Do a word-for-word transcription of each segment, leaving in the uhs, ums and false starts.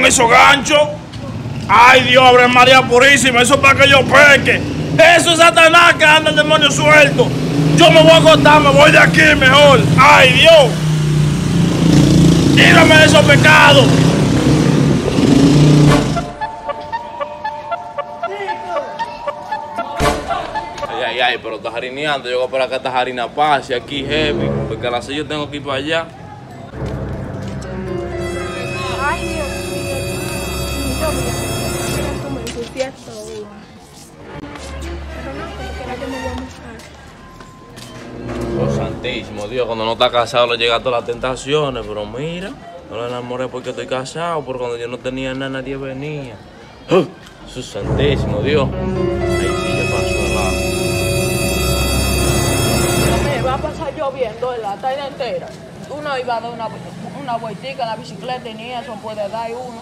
dame esos ganchos. Ay, Dios, abre María Purísima, eso es para que yo peque. Eso es Satanás que anda el demonio suelto. Yo me voy a acostar, me voy de aquí mejor. Ay, Dios. Líbrame de esos pecados. Ay, ay, ay, pero estás harineando. Yo voy a esperar que esta harina pase aquí, heavy. Porque a las seis yo tengo que ir para allá. Ay, Dios mío. Yo mira, tú me ensucias todo. Pero no, como que yo me voy a mojar. Oh, santísimo Dios, cuando no está casado le llega todas las tentaciones. Pero mira, no la enamoré porque estoy casado. Porque cuando yo no tenía nada, nadie venía. ¡Oh! Su santísimo Dios. Ahí sí ya pasó el lado. Me va a pasar lloviendo en la tarde entera. Uno iba a dar una, una vueltica en la bicicleta y ni eso puede dar uno.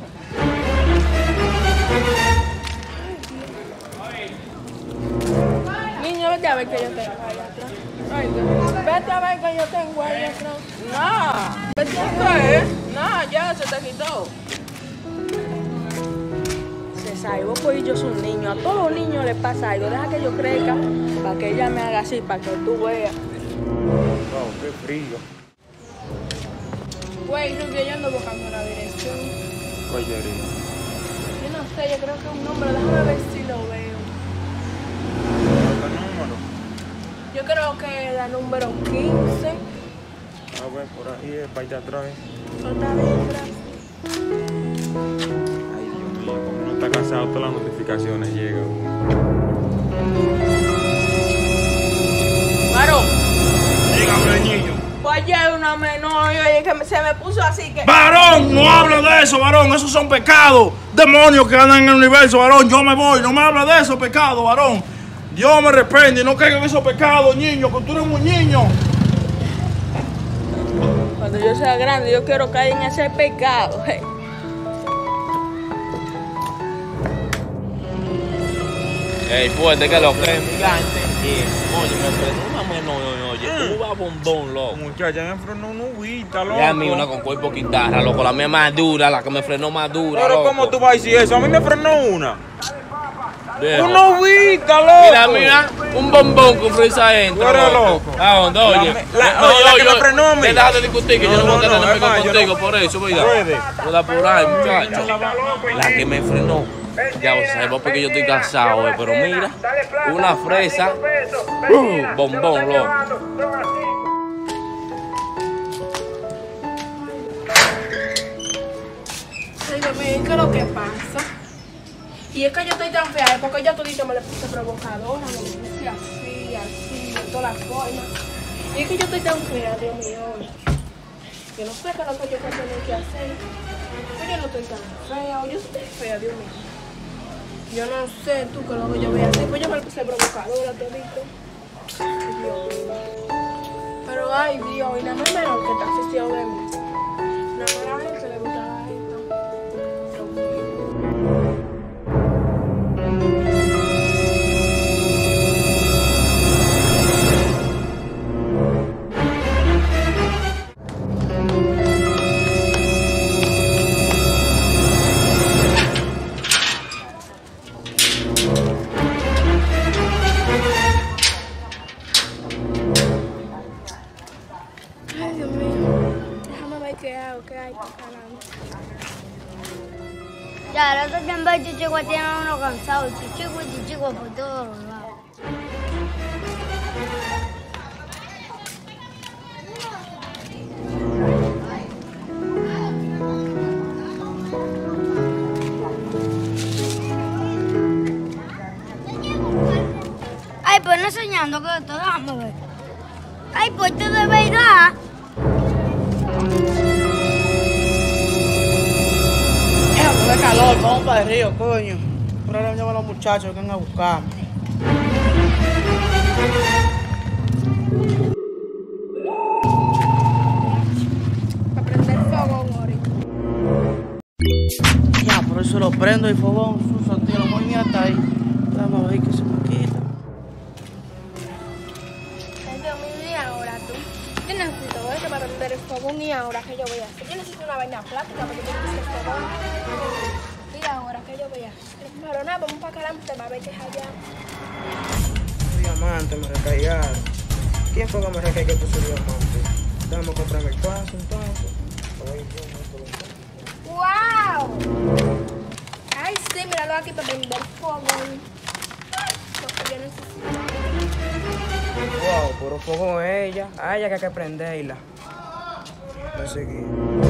Niño, vete a ver que yo tengo ahí atrás. Ay, vete a ver que yo tengo ahí atrás. No, Vete a ver. ¿qué? No, ya se te quitó. César, vos pues yo soy un niño. A todos los niños les pasa algo. Deja que yo crezca para que ella me haga así, para que tú veas. No, qué frío. Güey, Rubio, yo ando buscando la dirección. Collería. Yo no sé, yo creo que es un número. Déjame ver si lo veo. ¿Qué número? Yo creo que la número quince. A ver, por ahí es para allá atrás. Otra vez atrás. Ay, Dios mío, como no está casado, todas las notificaciones llegan. Varón, Dígame, niño. pues ayer una menor y oye, que me- se me puso así que... Varón, no hable de eso, varón. Esos son pecados. Demonios que andan en el universo, varón. Yo me voy. No me hable de esos pecados, varón. Dios me arrepiente y no caigan en esos pecados, niño, que tú eres un niño. Cuando yo sea grande, yo quiero caer en ese pecado. Hey. Ey, fuerte, que lo que es gigante. Oye, me frenó una menor, oye, tú vas bombón, loco. Muchacha, me frenó una uvita, loco. Y a mí una con cuerpo guitarra, loco, la mía más dura, la que me frenó más dura, Pero loco. ¿cómo tú vas a decir eso? A mí me frenó una. Viejo. Una uvita, loco. Y la mía, un bombón con fresa adentro. Tú eres loco. ¿A dónde? Oye. La me- la- oye, la que me frenó a mí. Deja de discutir, que No, yo no voy a no, tener no, nada es más, yo contigo no- por eso, mira. Puede. Pueda por ahí, muchacho. La que me frenó. Ya vos sabés porque yo estoy casado, eh, pero mira, una fresa, uh, bombón, loco. Ay, Dios mío, ¿qué es lo que pasa? Y es que yo estoy tan fea, es porque yo todito me le puse provocadora, me le puse así, así, de todas las formas. Y es que yo estoy tan fea, Dios mío. Yo no sé qué es lo que yo voy a tener que hacer. Pero yo no estoy tan fea, yo estoy fea, Dios mío. Yo no sé tú qué es lo que yo voy a hacer, pues yo me le puse provocadora todito. Ay, Dios mío. Pero ay, Dios, y nada más menos que está asociado de mí. Nada más a la gente le gustaba esto. Dios mío. Ay, Dios mío. Déjame ver qué hago, qué hay, caramba. Ya, el otro tiempo el chichico tiene a uno cansado, chichico y chichico por todos los lados. Ay, pues no soñando que esto, déjame ver. Ay, pues esto de verdad. Déjame de calor, vamos para el río, coño. Por ahora llaman a los muchachos que vengan a buscarme. Para prender fogón ahorita. Ya, por eso lo prendo y fogón, su sentido, muy bien hasta ahí. Déjame ver que se me quita. Ay, Dios mío, y ahora tú. Yo necesito eso para prender el fogón y ahora qué yo voy a hacer. Yo necesito una vaina plástica porque yo necesito el fogón. Y ahora qué yo voy a hacer. Pero nada, vamos para adelante para ver qué es allá. Diamante, me recallaron. ¿Quién fue que me recaí que puso diamante? Déjame comprarme el paso entonces. ¡Wow! Ay, sí, míralo aquí para prender el fogón. Lo que yo necesito. Wow, puro fuego ella. A ella que hay que prenderla. Voy a seguir.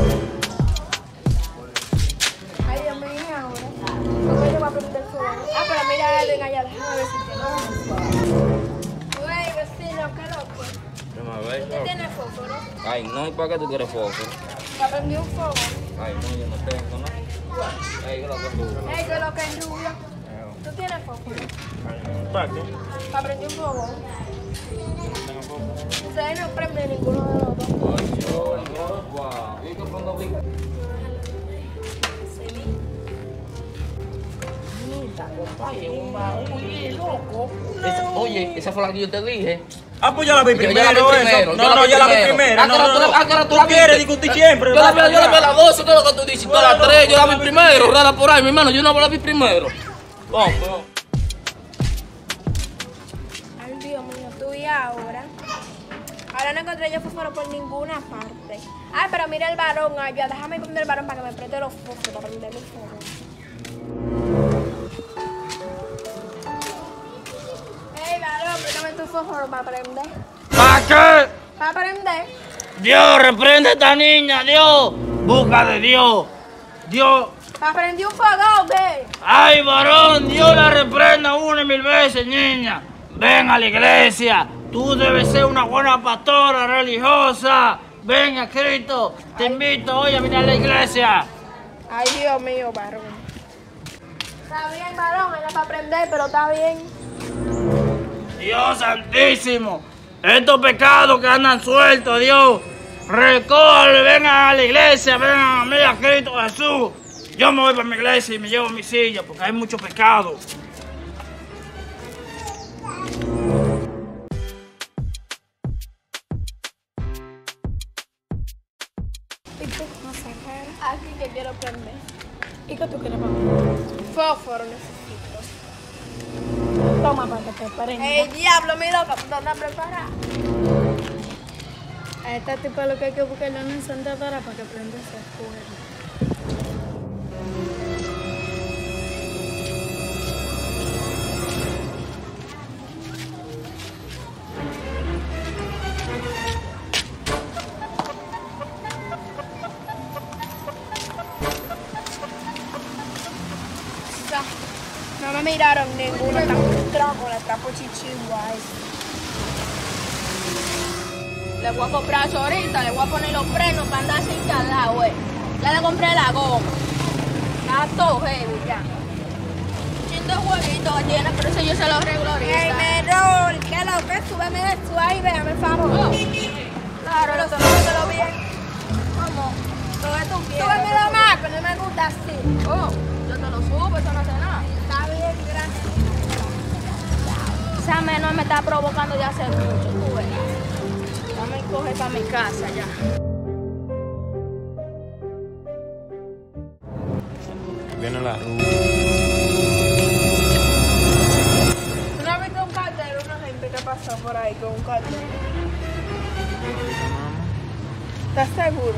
Ay, Dios mío, ahora. ¿Cómo yo voy a prender el fogón? Ah, pero mira, ven allá, déjame ver si tiene. Güey, vecino, qué loco. Déjame ver. ¿Usted tiene fósforo? Ay, no, ¿y para qué tú quieres fósforo? Para prender un fogón. Ay, no, yo no tengo, ¿no? Ay, ¿qué es lo que tú? Ey, qué loco es rubio. ¿Tú tienes fósforo? ¿Para qué? Para prender un fogón. Ustedes no prenden ninguno de los dos. Ay, yo, yo, wow. ¿Y qué pongo brinco? Oye, un oye, loco. Esa- oye, esa fue la que yo te dije. Ah, pues yo la vi Yo- yo primero, la vi eso. primero, yo No, la no, vi yo la vi primero. primero. ¿A No, qué hora no, tú la- no. a qué hora tú Tú la quieres viste? discutir siempre. Yo la vi, ¿verdad? yo la vi a las doce, ¿qué es lo que tú dices? Tú a las tres, yo la vi primero, rara por ahí, mi hermano, yo no la vi primero. Vamos, vamos. Ay, Dios mío, tú y ahora. Ahora no encontré yo fósforo por ninguna parte. Ay, pero mira el varón allá. Déjame poner el varón para que me preste los fósforos, para prender el fogón. Ey, varón, préstame tu fósforo para prender. ¿Para qué? Para prender. Dios, reprende a esta niña, Dios. Busca de Dios. Dios. Para prender un fogón, ve. Ay, varón, Dios la reprenda una y mil veces, niña. Ven a la iglesia. Tú debes ser una buena pastora religiosa. Ven a Cristo. Te invito hoy a venir a la iglesia. Ay, Dios mío, varón. Está bien, varón, era para prender, pero está bien. Dios santísimo. Estos pecados que andan sueltos, Dios. Recógele, vengan a la iglesia, vengan a mí, a Cristo Jesús. Yo me voy para mi iglesia y me llevo mi silla porque hay mucho pecado. ¿Y tú? No sé, cara. Aquí que quiero prender. ¿Y qué tú quieres para mí? Fósforo necesito. Toma para que te prenda. ¡Ey, diablo, mi loca! ¿Dónde preparar? A este tipo lo que hay que buscarle una encendedora para que prenda ese fuego. No me miraron ninguno, está frustrado con el trapo chichiguay. Le voy a comprar eso ahorita, le voy a poner los frenos para andar sin calado, güey. Ya le compré la goma. Está todo heavy ya. Chin de jueguito tiene, pero eso yo se lo arreglo ahorita. ¡Ey, Merol! ¿Qué lo que? Súbeme de eso ahí, véame el favor. Oh. Claro, pero súbemelo bien. ¿Cómo? Todo esto bien. Súbemelo más, que no me gusta así. Oh, yo te lo subo, eso no hace nada. Está bien, gracias. Esa menor me está provocando ya hace mucho, tú ves. Dame coger para mi casa ya. Viene la ruta. ¿Tú no has visto un cartero, una gente que pasó por ahí con un cartero? ¿Estás seguro?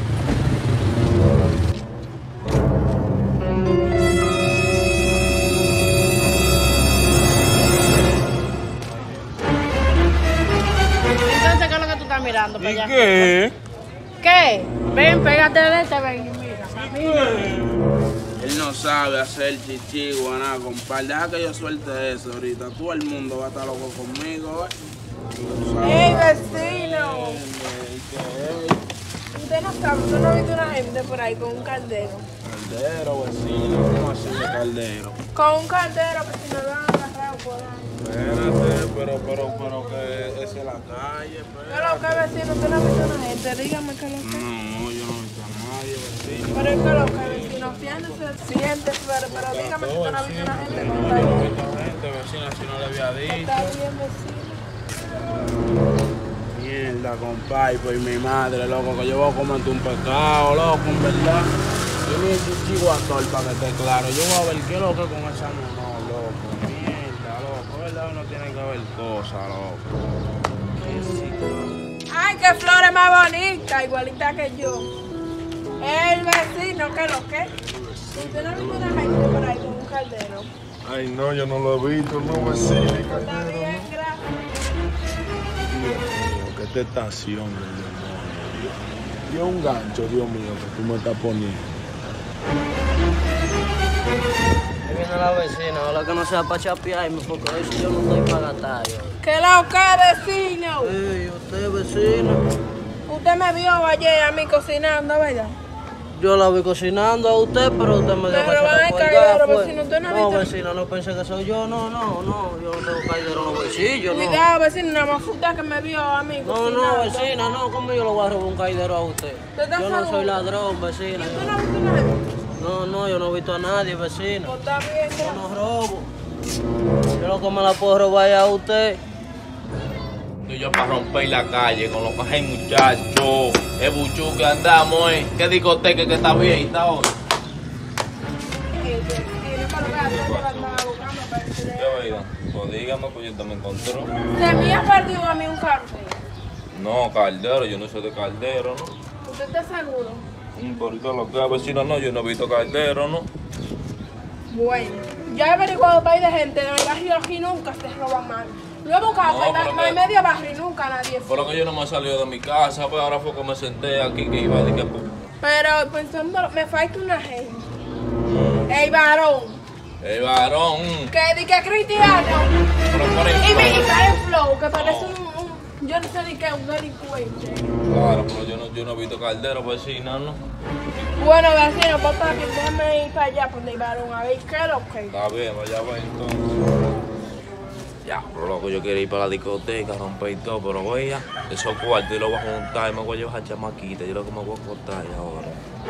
Entonces, ¿qué es lo que tú estás mirando para allá? ¿Qué? ¿Qué? Ven, pégate de este, ven y mira. Él no sabe hacer chichi, guaná, compadre. Deja que yo suelte eso ahorita. Todo el mundo va a estar loco conmigo, ¿eh? Tú sabes. ¡Ey, vecino! Usted no sabe, usted no ha visto una gente por ahí con un caldero. Caldero, vecino. ¿Cómo así de caldero? Con un caldero, que si no lo han agarrado por ahí. Espérate, pero, pero, pero que esa es la calle, ¿Qué es lo que, vecino? ¿Usted no ha visto una gente? Dígame qué es lo que. No, yo no he visto a nadie, vecino. Pero es que lo que, vecino, fiéndese, siente, pero, pero dígame si usted no ha visto una gente con Yo no he caldero. visto gente, vecina, si no le había dicho. Está bien, vecino. Y Mierda, compadre, pues mi madre, loco, que yo voy a comerte un pescado, loco, en verdad. Yo ni el chihuatol para que esté claro. Yo voy a ver qué es lo que con esa no, loco. Mierda, loco, ¿verdad? Uno tiene que ver cosas, loco. Ay, qué flores más bonitas, igualita que yo. El vecino, ¿qué es lo que? ¿Usted no vio una gente por ahí con un caldero? Ay, no, yo no lo he visto, no, vecino. Está bien, gracias. ¿Qué tentación, Dios mío? Dios, un gancho, Dios mío, que tú me estás poniendo. Ahí viene la vecina, ojalá que no sea para chapearme, porque eso yo no estoy para gastar. Yo. ¿Qué lo que, vecino? Sí, usted, vecino. Usted me vio ayer a mí cocinando, ¿verdad? Yo la vi cocinando a usted, pero usted me dio Pero para ay, caidero, vecino, ¿usted no ha No, visto? vecina, no pensé que soy yo, no, no, no, yo no tengo caidero en los bolsillos, no. Cuidado, vecino, nada más usted que me vio a mí No, cocinando. no, vecina, no, ¿cómo yo le voy a robar un caidero a usted? ¿Usted está Yo no seguro? soy ladrón, vecina. ¿Usted yo- no ha visto nada? No, no, yo no he visto a nadie, vecina. Pues está bien, Yo gracias. no robo. Yo lo que me la puedo robar es a usted. Estoy yo para romper la calle con los que hay muchachos. Es buchu que andamos, ¿eh? ¿Qué discoteca que está bien? Está hoy. Eh, vecino, pero vea, yo la andaba buscando para decirle. ¿Qué vida? Pues dígame, pues yo te me encontró. Se me ha perdido a mí un cartel. No, Caldero, yo no soy de Caldero, ¿no? ¿Usted está seguro? Mm, Porque lo que vecino no, yo no he visto Caldero, ¿no? Bueno, yo he averiguado para ir de gente de mi barrio aquí nunca se roba mal. Lo he buscado No, para pero para que- medio barrio y nunca nadie Por fue. lo que yo no me he salido de mi casa, pues ahora fue que me senté aquí que iba de que... Pero pensando, me falta una gente. El varón, El varón, mm, que di que es cristiano. pero por Y ejemplo... mi trae flow, que parece un, un, yo no sé ni qué, un delincuente. Claro, pero yo no, yo no he visto Caldero, vecina, ¿no? Bueno, vecino, pues para que déjame ir para allá por el varón, a ver qué es lo que. Está bien, vaya va entonces. Ya, pero loco, yo quiero ir para la discoteca, romper y todo, pero voy a esos cuartos y los voy a juntar y me voy a llevar a chamaquita, yo lo que me voy a cortar ahora.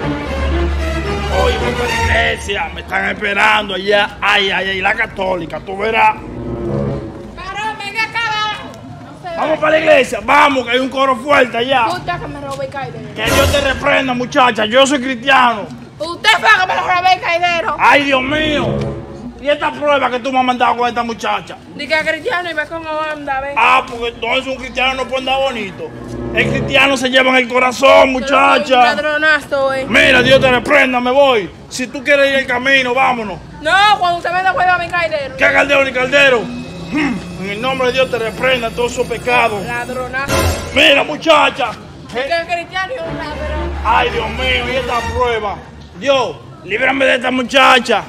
Oye, voy para la iglesia, me están esperando allá. Ay, ay, ay, la católica, tú verás. Varón, venga acá, varón. No se Vamos para la iglesia, vamos, que hay un coro fuerte allá. Usted que me robó el caidero. Que Dios te reprenda, muchacha, yo soy cristiano. Usted fue que me lo robé el caidero. Ay, Dios mío. ¿Y esta prueba que tú me has mandado con esta muchacha? Dice que es cristiano y ve cómo anda, ve. Ah, porque entonces un cristiano no puede andar bonito. El cristiano se lleva en el corazón, Un muchacha. ladronazo, eh. Mira, Dios te reprenda, me voy. Si tú quieres ir el camino, vámonos. No, cuando usted me devuelva mi caidero. ¿Qué caldero ni caldero? Hmm, En el nombre de Dios te reprenda todos esos pecados. Ladronazo. Mira, muchacha. Dice que es cristiano y un ladrón. Ay, Dios mío, y esta prueba. Dios, líbrame de esta muchacha.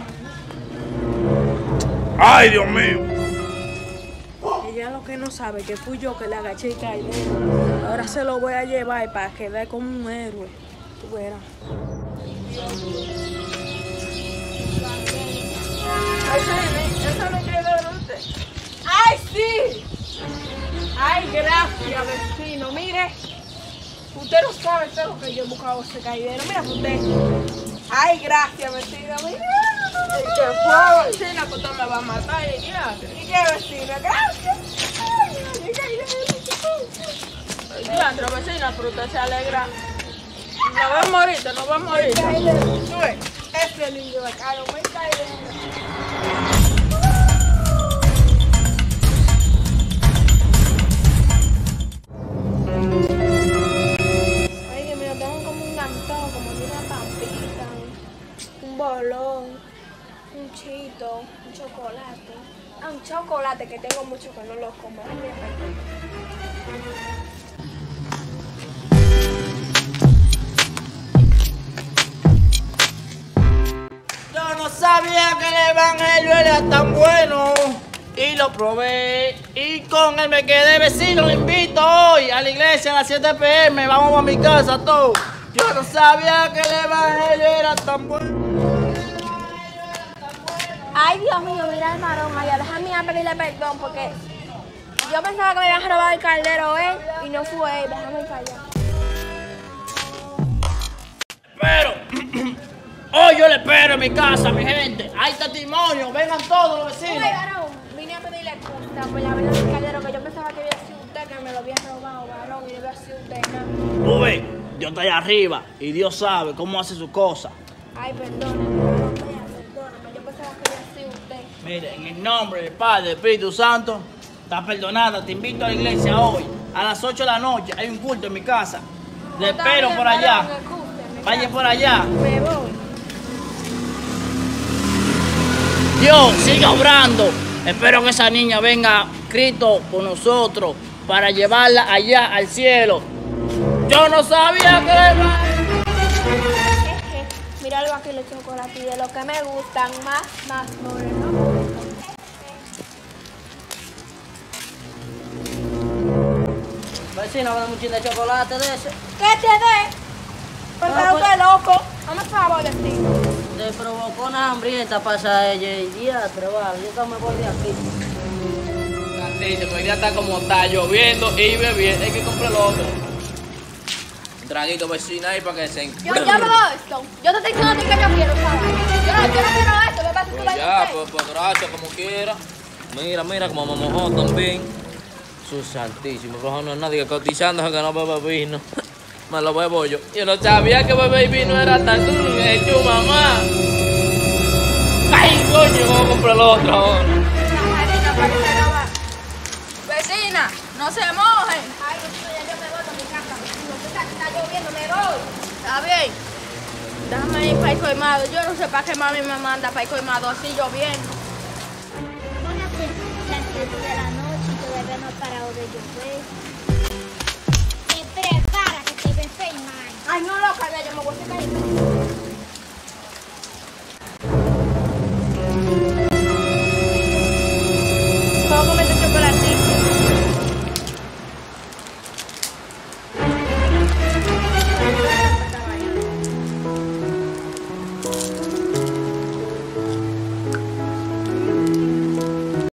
Ay, Dios mío. Ella lo que no sabe que fui yo que le agaché el caidero. Ahora se lo voy a llevar para quedar como un héroe. Tú verás. Ay, sí, ¿eso no quiere ver usted? ¡Ay, sí! ¡Ay, gracias, vecino! Mire, usted no sabe todo lo que yo he buscado ese caidero. Mira usted. ¡Ay, gracias, vecino! Mira. ¿Y qué fue, vecina? Pues usted me va a matar. ¿Y qué? ¿Y qué, vecina? Gracias. ¡Ay, mi caidero! Ay, diantro, vecina, pero usted se alegra. Nos vamos ahorita, nos vamos ahorita. Tú ves, ese niño de caro, muy caidero. Ay, Dios mío, tengo como un antojo, como de una pampita, un bolón, un chito, un chocolate. Ah, un chocolate que tengo mucho que no lo como. Ay, mira, Yo no sabía que el evangelio era tan bueno y lo probé y con él me quedé vecino. Lo invito hoy a la iglesia a las siete pe eme. Vamos a mi casa todos. Yo no sabía que el evangelio era tan bueno. Ay, Dios mío, mira el varón allá. Déjame ir a pedirle perdón porque yo pensaba que me iban a robar el caldero él y no fue él. Déjame ir para allá. Pero, hoy yo le espero en mi casa, mi gente. Hay testimonio, vengan todos los Ay, vecinos. varón, vine a pedirle excusa por la verdad del caldero que yo pensaba que había sido usted que me me lo había robado, varón, y yo lo hacía usted nada. Tú ves, Dios está allá arriba y Dios sabe cómo hace sus cosas. Ay, perdóneme, varón, vea, perdóneme. Yo pensaba que lo hacía usted. Mire, en el nombre del Padre, del Espíritu Santo, está perdonada. Te invito a la iglesia hoy, a las ocho de la noche. Hay un culto en mi casa. Le Está espero bien, por allá. varón, escúcheme, Vaya ya. por allá. Me voy. Dios, siga obrando. Espero que esa niña venga Cristo con nosotros para llevarla allá al cielo. Yo no sabía que le iba a... Míralo aquí los chocolates y de lo que me gustan más, más moreno. Vecino, dame un chin de chocolate de ese. ¿Qué te dé? Porque Ah, usted es loco. Dame favor, vecino. Te provocó una hambrienta para ella y diatre, vale. Yo me voy de aquí. Santísimo, el día está como está, lloviendo y bebiendo. Hay que comprar lo otro. Un traguito vecina ahí para que se Yo, yo no veo esto. Yo te estoy diciendo a ti que yo quiero, ¿sabes? Yo no, yo no quiero esto. Me pasa que Pues ya, pues, pues gracias, como quiera. Mira, mira, como me mojó también. Su santísimo, pero no es nadie cotizando que no bebe vino. Me lo bebo yo. Yo no sabía que beber vino era tan hecho, mamá. Ay, coño, vamos a comprar lo otro ahora. Vecina, no se mojen. Ay, vecino, ya yo me voy a mi casa. Vecino, está, está lloviendo, me voy. Está bien. Déjame ir para el colmado. Yo no sé para qué mami me manda para el colmado así lloviendo. Póngase las siete de la noche y todavía no ha parado de llover. Te prepara que te ves mal. Ay, no, loca, ya yo me voy a secar.